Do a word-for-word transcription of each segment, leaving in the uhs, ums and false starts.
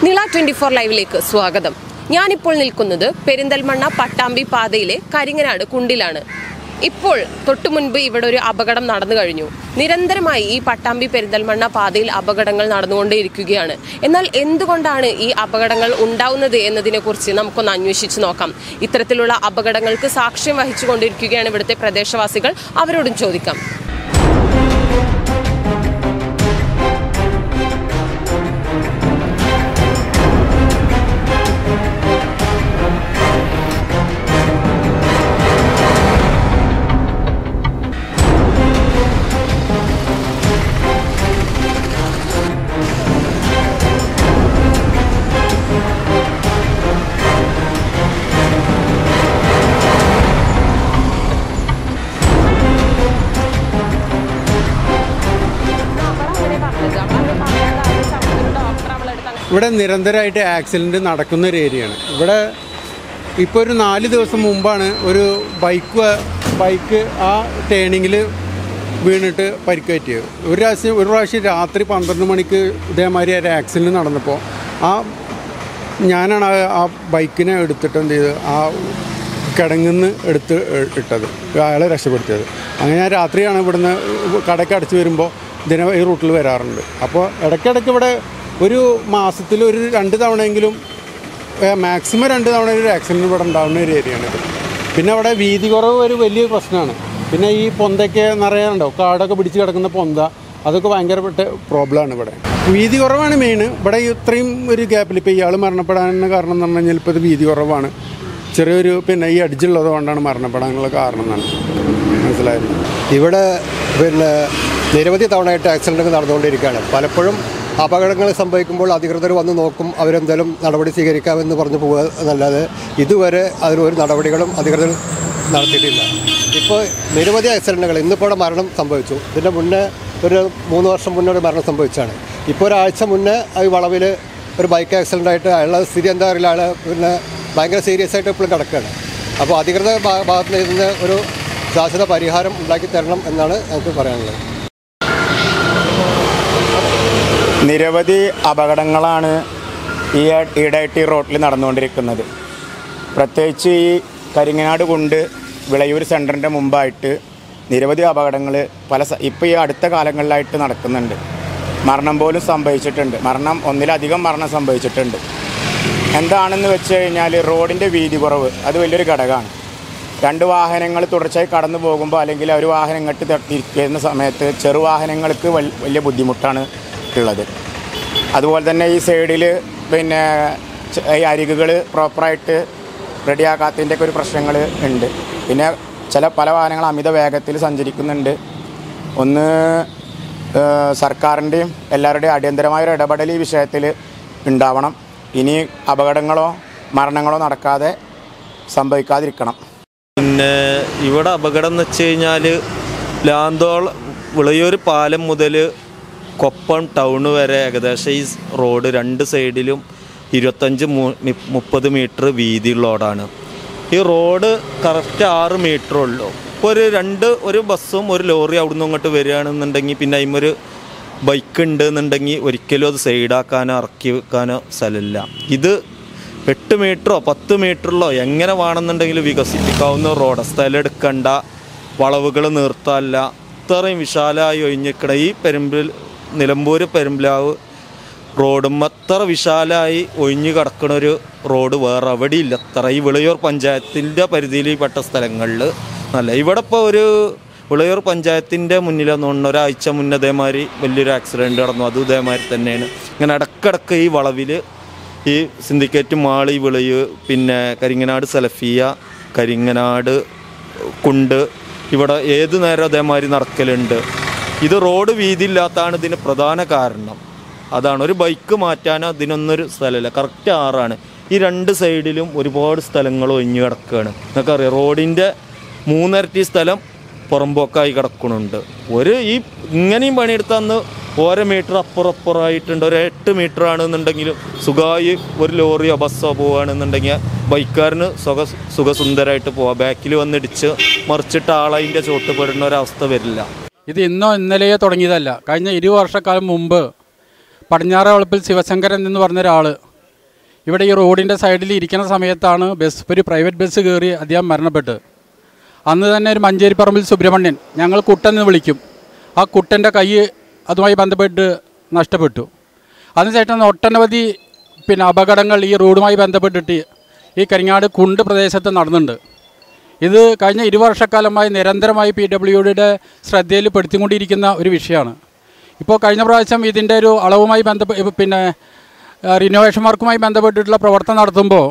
നില twenty four ലൈവിലേക്ക് സ്വാഗതം. ഞാനിപ്പോൾ നിൽക്കുന്നത് പെരിന്തൽമണ്ണ പട്ടാമ്പി പാതയിലെ കരിങ്ങനാട് കുണ്ടിലാണ്. ഇപ്പോൾ തൊട്ടു മുൻപ് ഇവിടെ ഒരു അപകടം നടന്നു കഴിഞ്ഞു. നിരന്തരമായി ഈ പട്ടാമ്പി പെരിന്തൽമണ്ണ പാതയിൽ അപകടങ്ങൾ നടന്നുകൊണ്ടേയിരിക്കുകയാണ്. എന്നാൽ എന്തുകൊണ്ടാണ് ഈ അപകടങ്ങൾ ഉണ്ടാവുന്നത് എന്നതിനെ കുറിച്ച് നമുക്കൊന്ന് അന്വേഷിച്ച് നോക്കാം. ഇത്തരത്തിലുള്ള അപകടങ്ങൾക്ക് സാക്ഷ്യം വഹിച്ചുകൊണ്ടിരിക്കുകയാണ് ഇവിടുത്തെ പ്രദേശവാസികൾ. അവരോടും ചോദിക്കാം. ഇവിടെ നിരന്തരമായിട്ട് ആക്സിഡൻറ്റ് നടക്കുന്ന ഒരു ഏരിയയാണ്. ഇവിടെ ഇപ്പോൾ ഒരു നാല് ദിവസം മുമ്പാണ് ഒരു ബൈക്ക് ബൈക്ക് ആ ടേണിങ്ങിൽ വീണിട്ട് പരിക്കേറ്റിയത്. ഒരു പ്രാവശ്യം ഒരു പ്രാവശ്യം രാത്രി പന്ത്രണ്ട് മണിക്ക് ഇതേമാതിരി ഒരു ആക്സിഡൻറ്റ് നടന്നപ്പോൾ ആ ഞാനാണ് ആ ബൈക്കിനെ എടുത്തിട്ട് എന്ത് ചെയ്ത് ആ കിടങ്ങുന്ന് എടുത്ത് ഇട്ടത്, അയാളെ രക്ഷപ്പെടുത്തിയത്. അങ്ങനെ ഞാൻ രാത്രിയാണ് ഇവിടുന്ന് കടയ്ക്ക് അടച്ച് വരുമ്പോൾ ഇതിനെ ഈ റൂട്ടിൽ വരാറുണ്ട്. അപ്പോൾ ഇടയ്ക്കിടയ്ക്ക് ഇവിടെ ഒരു മാസത്തിൽ ഒരു രണ്ട് തവണയെങ്കിലും മാക്സിമം രണ്ട് തവണ ഒരു ആക്സിഡൻറ്റ് ഇവിടെ ഉണ്ടാകുന്ന ഒരു ഏരിയയാണിത്. പിന്നെ അവിടെ വീതി കുറവ് ഒരു വലിയ പ്രശ്നമാണ്. പിന്നെ ഈ പൊന്തൊക്കെ നിറയാറുണ്ടാവും, കാടൊക്കെ പിടിച്ച് കിടക്കുന്ന പൊന്ത, അതൊക്കെ ഭയങ്കരപ്പെട്ട പ്രോബ്ലമാണ് ഇവിടെ. വീതി കുറവാണ് മെയിൻ. ഇവിടെ ഇത്രയും ഒരു ഗ്യാപ്പിൽ ഇപ്പോൾ ഇയാൾ മരണപ്പെടാനുള്ള കാരണം എന്ന് പറഞ്ഞു കഴിഞ്ഞാൽ ഇപ്പോൾ ഇത് വീതി കുറവാണ്, ചെറിയൊരു പിന്നെ ഈ അടിച്ചുള്ളത് കൊണ്ടാണ് മരണപ്പെടാനുള്ള കാരണം എന്നാണ് മനസ്സിലായത്. ഇവിടെ പിന്നെ നിരവധി തവണയായിട്ട് ആക്സിഡൻറ്റുകൾ നടന്നുകൊണ്ടിരിക്കുകയാണ്. പലപ്പോഴും അപകടങ്ങൾ സംഭവിക്കുമ്പോൾ അധികൃതർ വന്ന് നോക്കും, അവരെന്തായാലും നടപടി സ്വീകരിക്കാമെന്ന് പറഞ്ഞു പോകുക എന്നല്ലാതെ ഇതുവരെ അതിനൊരു നടപടികളും അധികൃതർ നടത്തിയിട്ടില്ല. ഇപ്പോൾ നിരവധി ആക്സിഡൻറ്റുകൾ, ഇന്നിപ്പോൾ ഇവിടെ മരണം സംഭവിച്ചു. ഇതിൻ്റെ മുന്നേ ഒരു മൂന്ന് വർഷം മുന്നേ ഒരു മരണം സംഭവിച്ചാണ്. ഇപ്പോൾ ഒരാഴ്ച മുന്നേ ഈ വളവിൽ ഒരു ബൈക്ക് ആക്സിഡൻ്റ് ആയിട്ട് അയാളുടെ സ്ഥിതി എന്താ അറിയില്ല, അയാൾ പിന്നെ ഭയങ്കര സീരിയസ് ആയിട്ട് എപ്പോഴും കിടക്കുകയാണ്. അപ്പോൾ അധികൃതർ ഭാഗത്ത് നിന്ന് ഒരു ശാശ്വത പരിഹാരം ഉണ്ടാക്കി തരണം എന്നാണ് എനിക്ക് പറയാനുള്ളത്. നിരവധി അപകടങ്ങളാണ് ഈ ഈടായിട്ട് ഈ റോട്ടിൽ നടന്നുകൊണ്ടിരിക്കുന്നത്. പ്രത്യേകിച്ച് ഈ കരിങ്ങനാട് കുണ്ട് വിളയൂർ സെൻറ്ററിൻ്റെ മുമ്പായിട്ട് നിരവധി അപകടങ്ങൾ പല ഇപ്പോൾ ഈ അടുത്ത കാലങ്ങളിലായിട്ട് നടക്കുന്നുണ്ട്. മരണം പോലും സംഭവിച്ചിട്ടുണ്ട്. മരണം ഒന്നിലധികം മരണം സംഭവിച്ചിട്ടുണ്ട്. എന്താണെന്ന് വെച്ച് കഴിഞ്ഞാൽ റോഡിൻ്റെ വീതി കുറവ് അത് വലിയൊരു ഘടകമാണ്. രണ്ട് വാഹനങ്ങൾ തുടർച്ചയായി കടന്നു പോകുമ്പോൾ അല്ലെങ്കിൽ ഒരു വാഹനം ഇങ്ങോട്ട് തിരിക്കുന്ന സമയത്ത് ചെറുവാഹനങ്ങൾക്ക് വലിയ ബുദ്ധിമുട്ടാണ് ഉള്ളത്. അതുപോലെ തന്നെ ഈ സൈഡിൽ പിന്നെ ഈ അരികുകൾ പ്രോപ്പറായിട്ട് റെഡിയാക്കാത്തതിൻ്റെ ഒക്കെ ഒരു പ്രശ്നങ്ങൾ ഉണ്ട്. പിന്നെ ചില പല വാഹനങ്ങൾ അമിത വേഗത്തിൽ സഞ്ചരിക്കുന്നുണ്ട്. ഒന്ന് സർക്കാരിൻ്റെയും എല്ലാവരുടെയും അടിയന്തരമായൊരു ഇടപെടൽ ഈ വിഷയത്തിൽ ഉണ്ടാവണം. ഇനി അപകടങ്ങളോ മരണങ്ങളോ നടക്കാതെ സംഭവിക്കാതിരിക്കണം. പിന്നെ ഇവിടെ അപകടം എന്ന് വെച്ച് കഴിഞ്ഞാൽ ലാന്തോൾ വിളയൂർ പാലം മുതൽ കൊപ്പം ടൗണ് വരെ ഏകദേശം ഈ റോഡ് രണ്ട് സൈഡിലും ഇരുപത്തഞ്ച് മുപ്പത് മീറ്റർ വീതിയുള്ള റോഡാണ്. ഈ റോഡ് കറക്റ്റ് ആറ് മീറ്റർ ഉള്ളൂ. ഇപ്പോൾ ഒരു രണ്ട് ഒരു ബസ്സും ഒരു ലോറി അവിടെ നിന്ന് ഇങ്ങോട്ട് വരികയാണെന്നുണ്ടെങ്കിൽ പിന്നെ അതിമൊരു ബൈക്ക് ഉണ്ട് എന്നുണ്ടെങ്കിൽ ഒരിക്കലും അത് സൈഡാക്കാനോ ഇറക്കി വെക്കാനോ സ്ഥലമില്ല. ഇത് എട്ട് മീറ്ററോ പത്ത് മീറ്ററിലോ എങ്ങനെ വേണമെന്നുണ്ടെങ്കിലും വികസിപ്പിക്കാവുന്ന റോഡ്. സ്ഥലം എടുക്കണ്ട, വളവുകൾ നിർത്താല്ല, ഇത്രയും വിശാലമായി ഒഴിഞ്ഞിക്കട ഈ പെരുമ്പിൽ നിലമ്പൂർ പെരുമ്പിലാവ് റോഡും അത്ര വിശാലമായി ഒഴിഞ്ഞു കിടക്കുന്ന ഒരു റോഡ് വേറെ എവിടെയില്ല. അത്ര ഈ വിളയൂർ പഞ്ചായത്തിൻ്റെ പരിധിയിൽ പെട്ട സ്ഥലങ്ങളിൽ നല്ല. ഇവിടെ ഇപ്പോൾ ഒരു വിളയൂർ പഞ്ചായത്തിൻ്റെ മുന്നിലെന്ന് ഒരാഴ്ച മുന്നേ ഇതേമാതിരി വലിയൊരു ആക്സിഡൻറ്റ് നടന്നു. അതും ഇതേമാതിരി തന്നെയാണ്. ഇങ്ങനെ ഇടക്കിടക്ക് ഈ വളവിൽ ഈ സിൻഡിക്കേറ്റ് മാളി വിളയ് പിന്നെ കരിങ്ങനാട് സലഫിയ കരിങ്ങനാട് കുണ്ട് ഇവിടെ ഏത് നേരം അതേമാതിരി നടക്കലുണ്ട്. ഇത് റോഡ് വീതിയില്ലാത്തതാണ് ഇതിന് പ്രധാന കാരണം. അതാണ് ഒരു ബൈക്ക് മാറ്റാനോ അതിനൊന്നൊരു സ്ഥലമില്ല. കറക്റ്റ് ആറാണ്. ഈ രണ്ട് സൈഡിലും ഒരുപാട് സ്ഥലങ്ങൾ ഒഴിഞ്ഞു കിടക്കുകയാണ്. നിങ്ങൾക്കറിയാം റോഡിൻ്റെ മൂന്നരട്ടി സ്ഥലം പുറമ്പോക്കായി കിടക്കുന്നുണ്ട്. ഒരു ഈ ഇങ്ങനെയും പണിയെടുത്തന്ന് ഓരോ മീറ്റർ അപ്പുറപ്പുറമായിട്ടുണ്ട്. ഒരു എട്ട് മീറ്റർ ആണെന്നുണ്ടെങ്കിലും സുഖമായി ഒരു ലോറിയോ ബസ്സോ പോവുകയാണെന്നുണ്ടെങ്കിൽ ബൈക്കാരന് സുഖ സുഖസുന്ദരമായിട്ട് പോവാം. ബാക്കിൽ വന്നിടിച്ച് മറിച്ചിട്ട് ആളതിൻ്റെ ചോട്ടുപെടുന്ന ഒരവസ്ഥ വരില്ല. ഇത് ഇന്നോ ഇന്നലെയോ തുടങ്ങിയതല്ല. കഴിഞ്ഞ ഇരു വർഷക്കാലം മുമ്പ് പടിഞ്ഞാറേ വളപ്പിൽ ശിവശങ്കരൻ എന്ന് പറഞ്ഞ ഒരാൾ ഇവിടെ ഈ റോഡിൻ്റെ സൈഡിൽ ഇരിക്കുന്ന സമയത്താണ് ബസ് ഒരു പ്രൈവറ്റ് ബസ് കയറി അദ്ദേഹം മരണപ്പെട്ടത്. അന്ന് തന്നെ ഒരു മഞ്ചേരിപ്പറമ്പിൽ സുബ്രഹ്മണ്യൻ, ഞങ്ങൾ കുട്ടെന്ന് വിളിക്കും, ആ കുട്ടൻ്റെ കൈ അതുമായി ബന്ധപ്പെട്ട് നഷ്ടപ്പെട്ടു. അതിനുശേഷം ഒട്ടനവധി പിന്നെ അപകടങ്ങൾ ഈ റോഡുമായി ബന്ധപ്പെട്ടിട്ട് ഈ കരിങ്ങാട് കുണ്ട് പ്രദേശത്ത് നടന്നുണ്ട്. ഇത് കഴിഞ്ഞ ഇരു വർഷക്കാലമായി നിരന്തരമായി പി ഡബ്ല്യു ഡിയുടെ ശ്രദ്ധയിൽ പെടുത്തിക്കൊണ്ടിരിക്കുന്ന ഒരു വിഷയമാണ്. ഇപ്പോൾ കഴിഞ്ഞ പ്രാവശ്യം ഇതിൻ്റെ ഒരു അളവുമായി ബന്ധപ്പെട്ട് പിന്നെ റിനോവേഷൻ വർക്കുമായി ബന്ധപ്പെട്ടിട്ടുള്ള പ്രവർത്തനം നടത്തുമ്പോൾ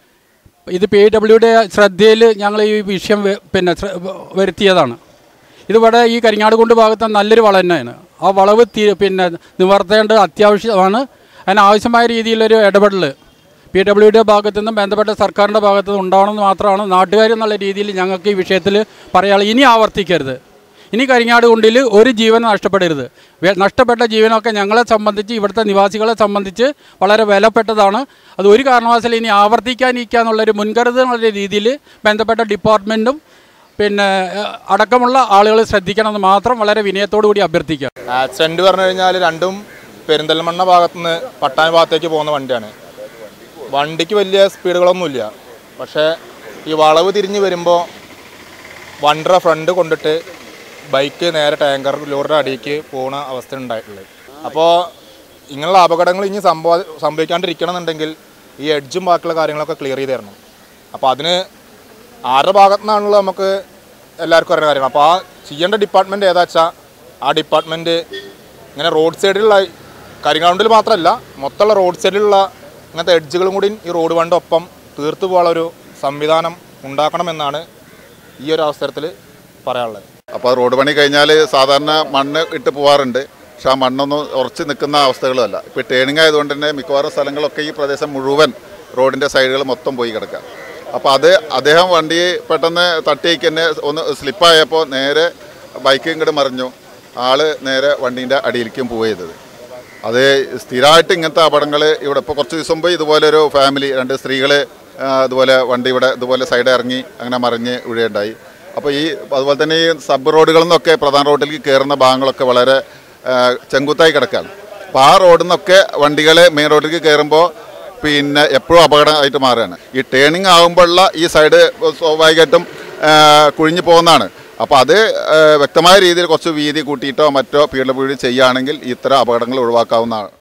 ഇത് പി ഡബ്ല്യുയുടെ ശ്രദ്ധയിൽ ഞങ്ങൾ ഈ വിഷയം പിന്നെ വരുത്തിയതാണ്. ഇതിവിടെ ഈ കരിങ്ങാടുകുണ്ട് ഭാഗത്ത് നല്ലൊരു വളവ് തന്നെയാണ്. ആ വളവ് തീ പിന്നെ നിവർത്തേണ്ടത് അത്യാവശ്യമാണ്. അതിനാവശ്യമായ രീതിയിലൊരു ഇടപെടൽ പി ഡബ്ല്യുയുടെ ഭാഗത്തു നിന്നും ബന്ധപ്പെട്ട സർക്കാരിൻ്റെ ഭാഗത്തു നിന്നും ഉണ്ടാവണമെന്ന് മാത്രമാണ് നാട്ടുകാരെന്നുള്ള രീതിയിൽ ഞങ്ങൾക്ക് ഈ വിഷയത്തിൽ പറയാനുള്ളത്. ഇനി ആവർത്തിക്കരുത്. ഇനി കരിങ്ങാടുകുണ്ടിൽ ഒരു ജീവൻ നഷ്ടപ്പെടരുത്. നഷ്ടപ്പെട്ട ജീവനൊക്കെ ഞങ്ങളെ സംബന്ധിച്ച്, ഇവിടുത്തെ നിവാസികളെ സംബന്ധിച്ച് വളരെ വിലപ്പെട്ടതാണ്. അത് ഒരു കാരണവശാലും ഇനി ആവർത്തിക്കാനിരിക്കുക എന്നുള്ളൊരു മുൻകരുതൽ എന്നുള്ള രീതിയിൽ ബന്ധപ്പെട്ട ഡിപ്പാർട്ട്മെൻറ്റും പിന്നെ അടക്കമുള്ള ആളുകൾ ശ്രദ്ധിക്കണമെന്ന് മാത്രം വളരെ വിനയത്തോടു കൂടി അഭ്യർത്ഥിക്കുക. ആക്സിഡൻറ്റ് പറഞ്ഞു കഴിഞ്ഞാൽ രണ്ടും പെരിന്തൽമണ്ണ ഭാഗത്തുനിന്ന് പട്ടാമ്പി ഭാഗത്തേക്ക് പോകുന്ന വണ്ടിയാണ്. വണ്ടിക്ക് വലിയ സ്പീഡുകളൊന്നുമില്ല. പക്ഷേ ഈ വളവ് തിരിഞ്ഞ് വരുമ്പോൾ വണ്ടിയുടെ ഫ്രണ്ട് കൊണ്ടിട്ട് ബൈക്ക് നേരെ ടാങ്കർ ലോറിയുടെ അടിയിലേക്ക് പോകുന്ന അവസ്ഥ ഉണ്ടായിട്ടുള്ളത്. അപ്പോൾ ഇങ്ങനെയുള്ള അപകടങ്ങൾ ഇനി സംഭവ സംഭവിക്കാണ്ടിരിക്കണം എന്നുണ്ടെങ്കിൽ ഈ എഡ്ജും ബാക്കിയുള്ള കാര്യങ്ങളൊക്കെ ക്ലിയർ ചെയ്ത് തരണം. അപ്പോൾ അതിന് ആരുടെ ഭാഗത്തു നിന്നാണല്ലോ നമുക്ക് എല്ലാവർക്കും അറിയുന്ന കാര്യമാണ്. അപ്പോൾ ആ ചെയ്യേണ്ട ഡിപ്പാർട്ട്മെൻറ്റ് ഏതാ വെച്ചാൽ ആ ഡിപ്പാർട്ട്മെൻറ്റ് ഇങ്ങനെ റോഡ് സൈഡിലുള്ള കരിങ്ങാടുണ്ടിൽ മാത്രമല്ല മൊത്തമുള്ള റോഡ് സൈഡിലുള്ള ഇങ്ങനത്തെ എഡ്ജുകളും കൂടി ഈ റോഡ് വണ്ടി ഒപ്പം തീർത്തു പോകാനുള്ളൊരു സംവിധാനം ഉണ്ടാക്കണമെന്നാണ് ഈ ഒരു അവസരത്തിൽ പറയാനുള്ളത്. അപ്പോൾ റോഡ് പണി കഴിഞ്ഞാൽ സാധാരണ മണ്ണ് ഇട്ട് പോകാറുണ്ട്. പക്ഷെ ആ മണ്ണൊന്നും ഉറച്ച് നിൽക്കുന്ന അവസ്ഥകളുമല്ല. ഇപ്പോൾ ടേണിംഗ് ആയതുകൊണ്ട് തന്നെ മിക്കവാറും സ്ഥലങ്ങളൊക്കെ ഈ പ്രദേശം മുഴുവൻ റോഡിൻ്റെ സൈഡുകൾ മൊത്തം പോയി കിടക്കുക. അപ്പോൾ അത് അദ്ദേഹം വണ്ടി പെട്ടെന്ന് തട്ടിയേക്ക് തന്നെ ഒന്ന് സ്ലിപ്പായപ്പോൾ നേരെ ബൈക്ക് ഇങ്ങോട്ട് മറിഞ്ഞു. ആൾ നേരെ വണ്ടീൻ്റെ അടിയിലേക്കും പോയത്. അത് സ്ഥിരമായിട്ട് ഇങ്ങനത്തെ അപകടങ്ങൾ ഇവിടെ ഇപ്പോൾ കുറച്ച് ദിവസം മുമ്പ് ഇതുപോലെ ഒരു ഫാമിലി രണ്ട് സ്ത്രീകൾ ഇതുപോലെ വണ്ടി ഇവിടെ ഇതുപോലെ സൈഡ് ഇറങ്ങി അങ്ങനെ മറിഞ്ഞ് വീഴുകയുണ്ടായി. അപ്പോൾ ഈ അതുപോലെ തന്നെ ഈ സബ് റോഡുകളിൽ നിന്നൊക്കെ പ്രധാന റോഡിലേക്ക് കയറുന്ന ഭാഗങ്ങളൊക്കെ വളരെ ചെങ്കുത്തായി കിടക്കുകയാണ്. അപ്പോൾ ആ റോഡിൽ നിന്നൊക്കെ വണ്ടികൾ മെയിൻ റോഡിലേക്ക് കയറുമ്പോൾ പിന്നെ എപ്പോഴും അപകടമായിട്ട് മാറുകയാണ്. ഈ ടേണിംഗ് ആകുമ്പോഴുള്ള ഈ സൈഡ് സ്വാഭാവികമായിട്ടും കുഴിഞ്ഞു പോകുന്നതാണ്. അപ്പോൾ അത് വ്യക്തമായ രീതിയിൽ കുറച്ച് വീതി കൂട്ടിയിട്ടോ മറ്റോ പി ഡബ്ല്യു ഡി ചെയ്യുകയാണെങ്കിൽ ഇത്തരം അപകടങ്ങൾ ഒഴിവാക്കാവുന്നതാണ്.